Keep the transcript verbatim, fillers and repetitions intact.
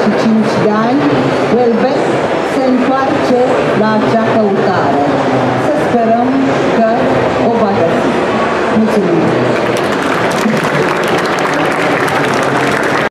și cinci de ani, Welbeck se întoarce la acea căutare.